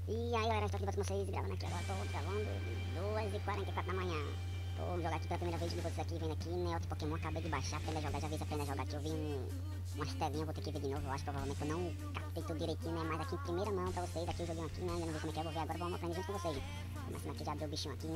E aí galera, estou aqui com vocês, gravando aqui agora, tô gravando 2h44 da manhã. Vou jogar aqui pela primeira vez de vocês aqui, vendo aqui, né, outro Pokémon, acabei de baixar, aprender a jogar, já vi se aprender a jogar aqui, eu vi umas telinhas, vou ter que ver de novo, eu acho provavelmente eu não captei tudo direitinho, né, mas aqui em primeira mão pra vocês, aqui o joguinho aqui, né, ainda não vi como é que é, vou ver agora, vamos aprender junto com vocês. Começando aqui, já deu o bichinho aqui, né.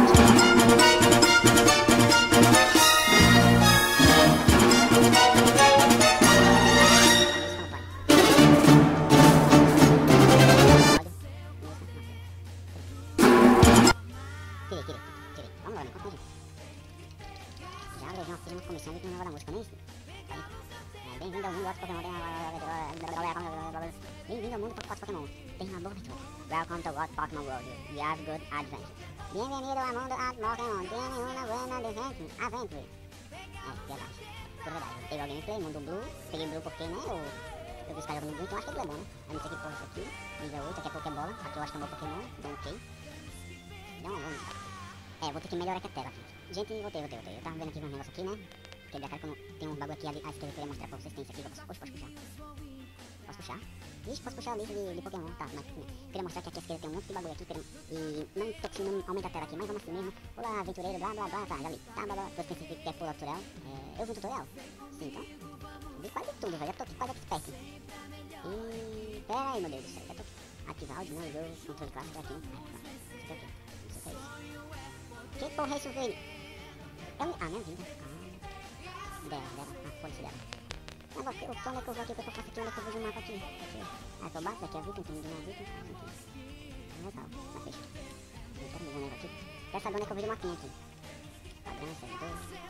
Tirei. Vamos lá, né? Conta, gente. Já levei uma firma de comissão de que não leva da música, nem isso. Bem-vindo ao mundo do Pokémon. Bem-vindo ao mundo do Pokémon. Tem uma boa aventura. Welcome to What Pokémon World. We have good adventure. Bienvenido ao mundo do Pokémon. Tiene una buena aventure. Verdade. Por verdade. Teve alguém que play, mundo Blue. Peguei Blue porque, né, eu vi os caras jogando Blue, então acho que ele é bom, né? Eu não sei que porra é isso aqui. Nível 8, aqui é Pokébola. Aqui eu acho que é meu Pokémon. Então, ok. Não, vamos. Vou ter que melhorar aqui a tela, gente. Gente, voltei. Eu tava vendo aqui um negócio aqui, né? Quebrei a cara que tem um bagulho aqui ali à esquerda que eu queria mostrar pra vocês. Tem isso aqui, posso puxar? Posso puxar? Ixi, posso puxar o lixo de Pokémon, tá, mas queria mostrar que aqui à esquerda tem um monte de bagulho aqui, e não tô conseguindo aumentar a tela aqui, mas vamos assim mesmo. Olá, aventureiro, blá, tá, já li. Tá, blá, você pensa que quer pular o tutorial? Eu vi o tutorial? Sim, então. Vi quase tudo, velho, já tô aqui quase expert. E... pera aí, meu Deus do céu, já tô aqui. Ativar áudio, não, jogo, controle clássico, aqui, né? Isso aqui, não sei o que é isso. Que porra é isso, velho? Minha vida. Dela. Foda-se dela. Agora, onde é que eu vou aqui? O que eu faço aqui? Onde é que eu vejo o mapa aqui? Que eu bato daqui, a Viking, tem de uma Viking. Legal, na fecha. Eu quero ver um negócio aqui. Quero saber onde é que eu vejo o mapinha aqui. Padrão, servidor.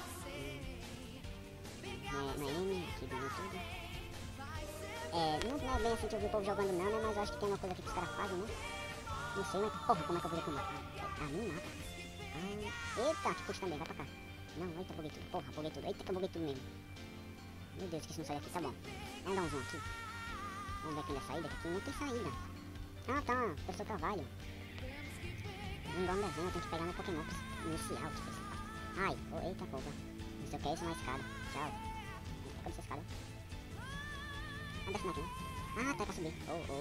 Não é M, aqui do YouTube. Não é bem assim que eu vi o povo jogando não, né? Mas eu acho que tem uma coisa aqui que os caras fazem, né? Não sei, mas porra, como é que eu vejo aqui o mapa? Minimapa. Eita, que custa também, vai pra cá. Não, eita, buguei tudo. Porra, buguei tudo. Eita, que eu buguei tudo mesmo. Meu Deus, que isso não sai daqui, tá bom. Vamos dar um zoom aqui. Vamos ver aqui na saída, que aqui não tem saída. Tá, professor Carvalho. Igual um desenho, eu tenho que pegar meu Pokémon inicial, tipo isso. Ai, eita porra. Não sei o que é isso, uma escada. Tchau. Cadê essa escada? Desce aqui, né? Tá, é pra subir.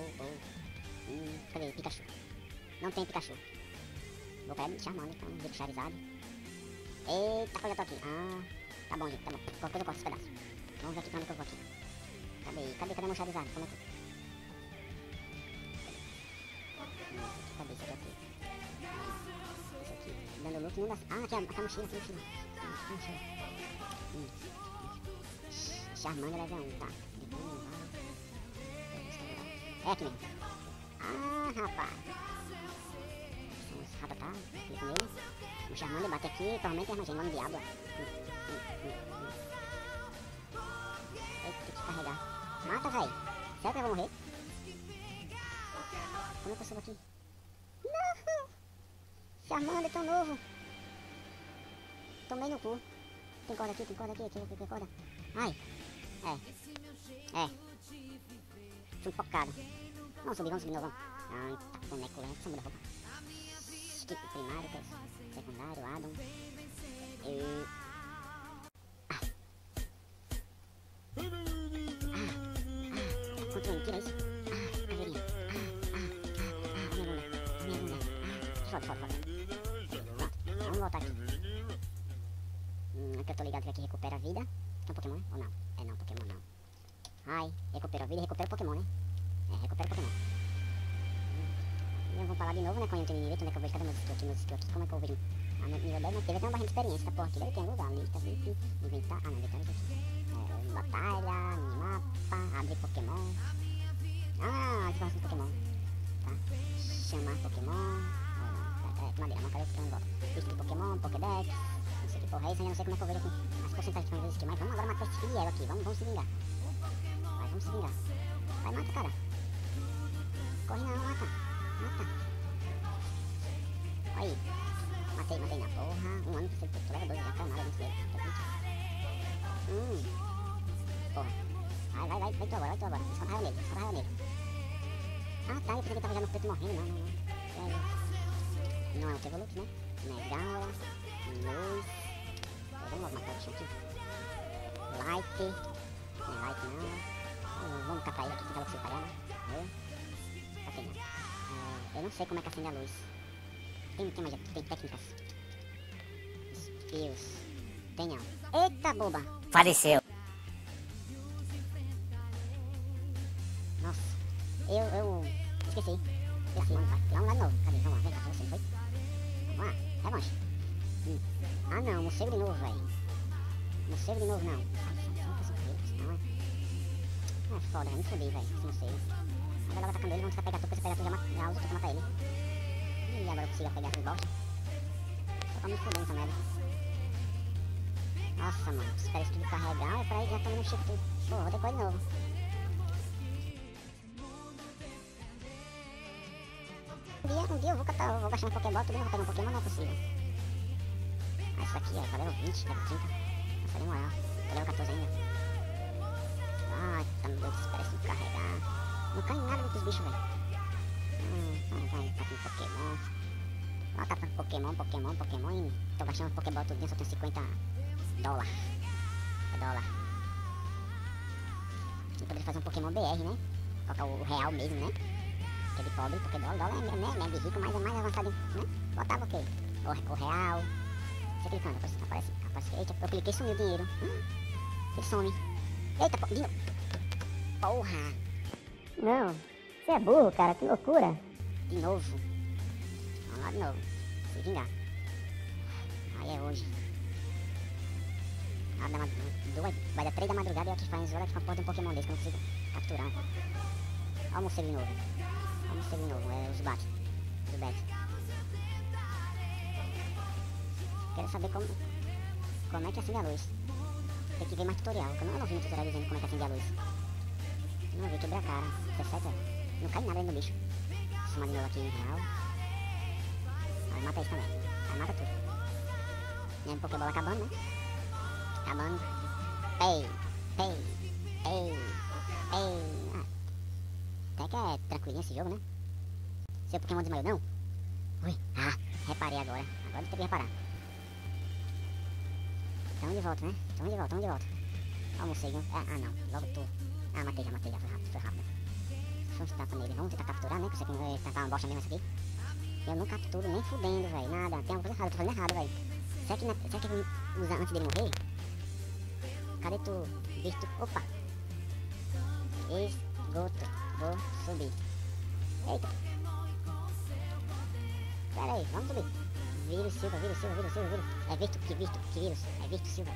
Cadê? Pikachu. Não tem Pikachu. Vou pegar Charmander, então, ver o Charizard. Eita, eu já tô aqui. Tá bom, gente, tá bom. Qualquer coisa eu corto esse pedaço. Vamos ver aqui pra onde que eu vou aqui. Cadê meu Charizard? Como é que... Cadê esse aqui? Esse aqui. Dando loot, não dá... aqui a mochila, Charmander level 1, tá. É aqui mesmo. Rapaz. Ratatá, clica nele. O Charmander bate aqui, provavelmente é armagem, lá no Diablo. Eita, tem que carregar. Mata, véi. Será que eu vou morrer? Como é que eu subo aqui? Não! Charmander tão novo. Tomei no cu. Tem corda aqui, tem corda. Ai. Fui focado. Vamos subir de novo. Tá, boneco lento, só muda a roupa. Skip primário, secundário, Adam. Controle, tira isso. Caveirinha. Minha bunda. Foda. Pronto, vamos voltar aqui. Aqui eu tô ligado que aqui recupera a vida. É um Pokémon, ou não? Não, Pokémon não. Ai, recupera a vida e recupera o Pokémon, né? Recupera o Pokémon. E vamos falar de novo, né? Com o direito, onde é que eu vejo? Cadê meus skills aqui? Como é que eu vejo? Nível 10, mas teve até uma barra de experiência, tá porra aqui. Deve ter um lugar, lista, VIP, inventar. Inventar isso aqui. Batalha, minimapa, abrir Pokémon. Descanso do Pokémon. Tá? Chamar Pokémon. Madeira, não quero que eu volta. Lista de Pokémon, Pokédex. Não sei que porra é isso, eu não sei como é que eu vejo aqui as porcentagens que vão existir. Mas vamos agora matar esse Filiel aqui, vamos se vingar. Vamos se vingar. Vai, mata, cara. Corre não, mata. Aí. Matei na porra. Um ano que você leva 12 já, calma, não sei. Porra. Vai tu agora. Só raio nele. Tá, eu pensei que ele tava já no preto morrendo, não. Não é o Tevoluc, né? Megala, Luz. Vamos logo matar o bicho aqui. Light. Não é Light não. Vamos catar ele aqui, que tá logo separado, né? Catei não. não sei como é que acende a luz. Tem técnicas. Espios. Tem não. Eita, boba. Faleceu. Nossa. Eu esqueci. Lá um lado novo. Cadê? Vamos lá, vem cá, você foi? Vamos lá, revanche. Ah não, morcego de novo, velho. Morcego de novo não. É foda, eu me fodei, velho, esse morcego. Agora ela vai atacando ele, vamos pegar tudo, já usa tudo pra matar ele. E agora eu consigo pegar essas bosta. Só pra me foder essa merda. Nossa, mano, espera isso tudo carregar, e pra aí já tô no chifre tudo. Pô, vou ter coisa de novo. Um dia eu vou gastar um Pokébola, tudo, eu vou pegar um Pokémon, não é possível. Ah, isso aqui é, level 20, level 30. Nossa, demorar. Tô level 14 ainda. Ai, tá me doido, espera isso carregar. Não cai nada dos bichos, velho. Tá com Pokémon. Ó, tá com Pokémon e tô gastando Pokébola tudo, só tenho 50 dólares. Eu poderia fazer um Pokémon BR, né? Colocar o real mesmo, né? Que é de pobre, porque dólar é de rico, mas é mais avançado, né? Botava o quê? O real. Você clicando, aparece. Eita, eu cliquei e sumiu o dinheiro. Ele some. Eita, porra. Não, você é burro, cara, que loucura. De novo. Vamos lá de novo. Se vingar. Aí é hoje. Vai dar 3 da madrugada e eu aqui faz hora que uma porra de um Pokémon desse que eu não consigo capturar. Olha o morcego de novo. É os Bat. Os Bat. Quero saber como é que acende a luz. Tem que ver mais tutorial, porque eu não vi no tutorial dizendo como é que acende a luz. Não vi, quebrei a cara. 17, não cai nada dentro do bicho. Soma de novo aqui em real. Aí mata isso também. Aí mata tudo. E aí o Pokébola acabando, né? Acabando. Ei. Até que é tranquilinho esse jogo, né? Seu Pokémon desmaiou, não? Ui, reparei agora. Agora eu tenho que reparar. Tamo de volta, né? Tamo de volta. Ó o morcego. Não. Logo tu. Matei já. Foi rápido. Vamos tentar nele. Vamos tentar capturar, né? Que você tem que tentar uma bosta mesmo essa aqui. Eu não capturo nem fudendo, velho. Nada. Tem alguma coisa errada. Eu tô fazendo errado, velho. Será que eu vou usar antes dele morrer? Cadê tu? Opa. Esgoto. Vou subir. Eita. Pera aí, vamos subir. Vírus Silva. É que vírus? É Virtus Silva.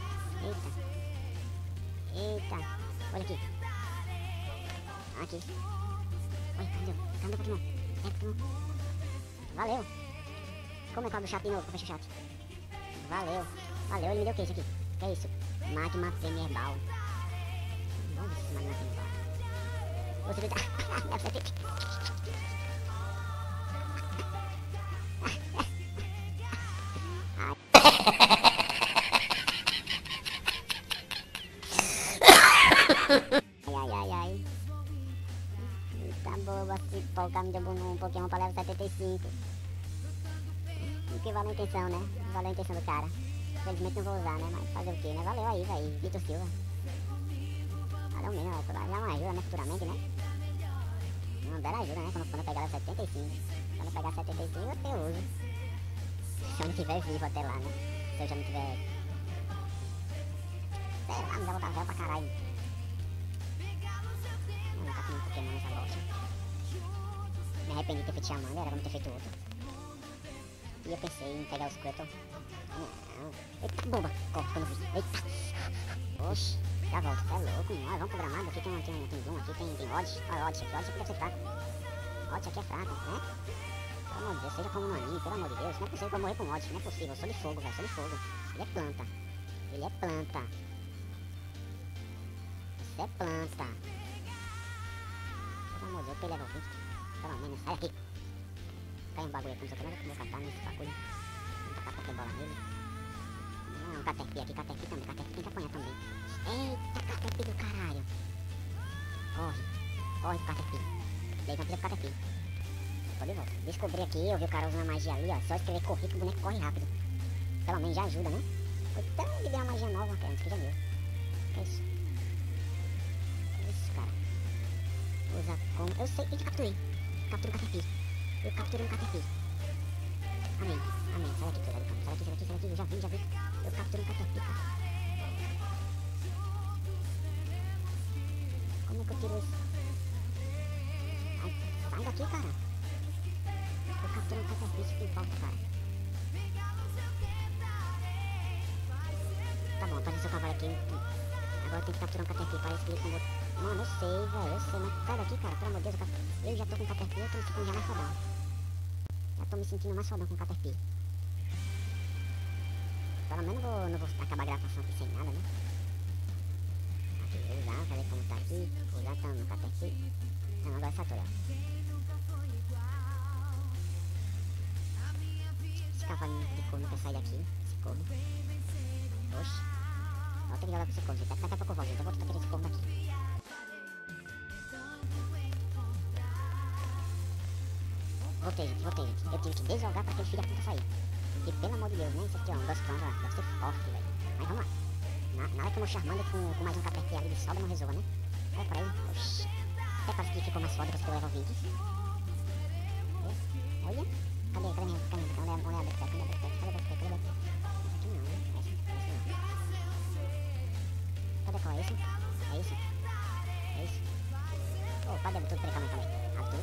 Eita. Olha aqui. Aqui. Olha, cadê o Pokémon? Valeu. Como é que eu abro o chat de novo? Fecha o chat. Valeu, ele me deu o que isso aqui? Que é isso? Magma Premier Ball. Vamos ver se esse Magma Premier Ball. Você vai dar. Ai. Eita boba, se polcar me deu um Pokémon pra level 75. O que valeu a intenção, né? Valeu a intenção do cara. Infelizmente não vou usar, né? Mas fazer o que, né? Valeu aí, velho. Virtus Silva. Valeu mesmo, vai dar uma ajuda, né? Futuramente, né? Uma bela ajuda, né? Quando eu pegar level 75. Quando eu pegar 75, eu uso. Se eu não estiver vivo até lá, né? Se eu já não tiver... Sei lá, me dá vontade pra caralho. Não tá com um Pokémon nessa bosta. Me arrependi de ter feito Charmander, era pra não ter feito outro. E eu pensei em pegar o Squirtle. Não. Eita, boba. Corre, quando eu vi. Eita. Oxi, já volto. Você é louco, mano. Vamos pro gramado. Aqui tem Doom, aqui tem Odds. Olha o Odds aqui. Odds aqui deve ser fraco. Odds aqui é fraco, né? Pelo amor de Deus, seja como um maninho, pelo amor de Deus. Não é possível que eu morrer com Odds. Não é possível. Eu sou de fogo, velho. Sou de fogo. Ele é planta. Você é planta. Pelo amor de Deus, eu level 20. Pelo menos, sai daqui. Cai um bagulho aqui, não sei o que, mas eu vou catar nesse bagulho. Vou tacar Pokébola nele. Não, Caterpie aqui, Caterpie também. Caterpie tem que apanhar também. Eita, Caterpie do caralho. Corre, Caterpie. Daí vampira pro Caterpie. Tô de volta. Descobri aqui, eu vi o cara usando a magia ali, ó. Só escrever correr que o boneco corre rápido. Pelo menos já ajuda, né? Então ele deu uma magia nova, cara, antes que já viu. Que é isso? Isso, cara. Usa como... Eu sei, eu capturei. Captura o Caterpie. Eu capturei um Caterpie. Amém, amém. Sai daqui, sai daqui, sai daqui, sai daqui, sai daqui. Eu já vi. Eu capturei um Caterpie, cara. Como é que eu tiro isso? Ai, sai daqui, cara. Eu capturei um Caterpie, isso que importa, cara. Tá bom, apareceu seu cavalo aqui. Agora eu tenho que capturar um Caterpie. Parece que ele com outro. Mano, eu sei, velho. Eu sei, mas sai daqui, cara. Pelo amor de Deus, eu já tô com um Caterpie. Eu tô me sentindo já mais fodão. Já tô me sentindo mais fodão com o Caterpie. Pelo menos não vou acabar a gravação aqui sem nada, né? Aqui, usar, pra ver como tá aqui. Usar tá no Caterpie. Não, agora satura. Esse cavalinho de corno quer sair daqui. Esse corno. Oxi. Vou ter que jogar com esse corno, gente. Daqui a pouco eu volto, gente. Eu vou tentar tirar esse corno daqui. Voltei, gente. Eu tive que desjogar pra aquele filho da puta sair. E pelo amor de Deus, né? Isso aqui, ó, um 2 clones, ó. Deve ser forte, velho. Mas vamos lá. Na hora que o meu Charmander com mais um Caterpie ali de sobra não resolva, né? Olha pra ele. Oxi. Até parece que ficou mais foda depois que eu levo vídeos. Olha. Cadê minha Backpack? Cadê a Backpack? Essa aqui não, né? Essa não. Cadê qual? É isso? É isso? Ô, cadê tudo? Peraí, calma aí. Aqui.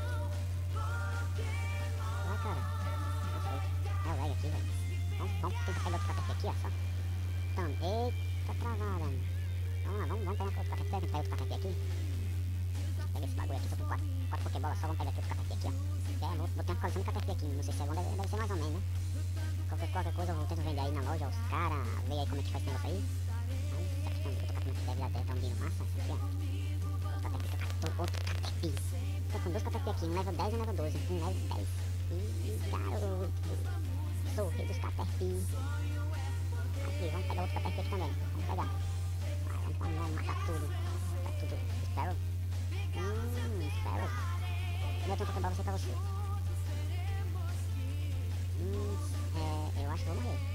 Ah, cara. Nossa, é o velho aqui, velho. Vamos tentar pegar outro Caterpie aqui, ó, só. Então, eita travada. Vamos lá, vamos pegar outro Caterpie. Será que a gente pega outro Caterpie aqui? Pega esse bagulho aqui, tô com 4 Pokébolas, só vamos pegar aqui outro Caterpie aqui, ó. Vou ter uma coleção de Caterpie aqui, não sei se é bom, deve ser mais ou menos, né? Qualquer coisa eu vou tentar vender aí na loja, os caras, ver aí como é que faz esse negócio aí. Aí, essa questão de que eu tô catando aqui deve dar um dinheiro massa, isso aqui, ó. Outro Caterpie. Tô com 2 Caterpie aqui, um level 10 e um level 12, um level 10. Ih, garoto. Sou o rei dos Caterpie. Aqui, vamos pegar outro Caterpie aqui também. Vamos pegar. Vamos matar tudo. Sparrow. Sparrow. Eu tenho Pokébola pra você. Eu acho que vou morrer.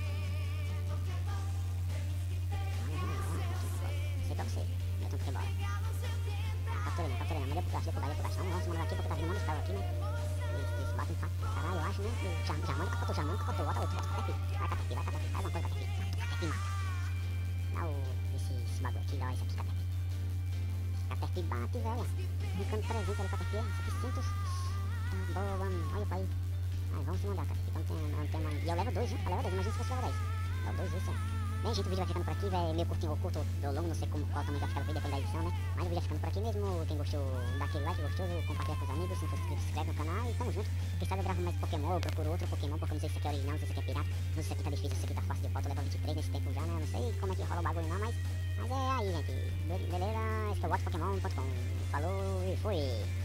Não. Sei pra você. Eu tenho Pokébola. Capturei não. Mas deu pro baixo. Vamos se mandar aqui porque tá vindo um Sparrow aqui, né? Eles batem pra caralho, eu acho, né? Jamando capotou. Bota outro. Caterpie. Vai, Caterpie. Faz alguma coisa, Caterpie. Caterpie mata. Dá esse bagulho aqui, ó. Esse aqui, Caterpie. Caterpie bate, velho. Ficando 300 ali, Caterpie. 700. Tá boa, olha pra aí. Aí, vamos se mandar, Caterpie. Então tem uma... E eu levo 2, né? Eu levo 2, imagina se fosse levo 10. Levo 2, isso, ó. Bem, gente, o vídeo vai ficando por aqui, velho. Meio curtinho ou curto ou longo, não sei qual tamanho vai ficar o vídeo, depende da edição, né? Mas o vídeo vai ficando por aqui mesmo. Quem gostou, dá aquele like, gostoso, compartilha com os amigos. Se não for inscrito, se inscreve no canal e tamo junto. Quem sabe eu gravo mais Pokémon, eu procuro outro Pokémon, porque eu não sei se esse aqui é original, não sei se esse aqui é pirata, não sei se esse aqui tá difícil, se esse aqui tá fácil de volta, eu levo 23 nesse tempo já, né? Eu não sei como é que rola o bagulho não, mas é aí, gente. Beleza? Esse é o WatchPokémon.com. Falou e fui!